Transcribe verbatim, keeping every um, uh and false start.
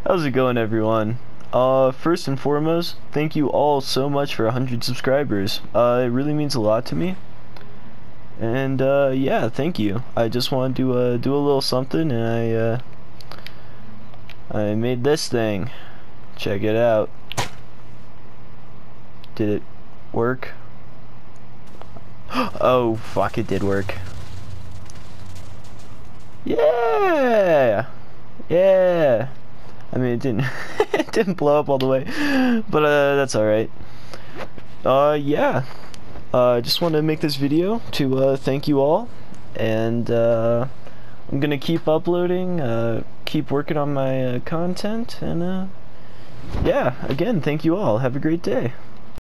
How's it going, everyone? Uh, first and foremost, thank you all so much for one hundred subscribers. Uh, it really means a lot to me. And, uh, yeah, thank you. I just wanted to, uh, do a little something, and I, uh, I made this thing. Check it out. Did it work? Oh, fuck, it did work. Yeah! Yeah! I mean, it didn't it didn't blow up all the way, but uh, that's alright. Uh, yeah. Uh, I just wanted to make this video to uh, thank you all, and uh, I'm gonna keep uploading, uh, keep working on my uh, content, and uh, yeah, again, thank you all. Have a great day.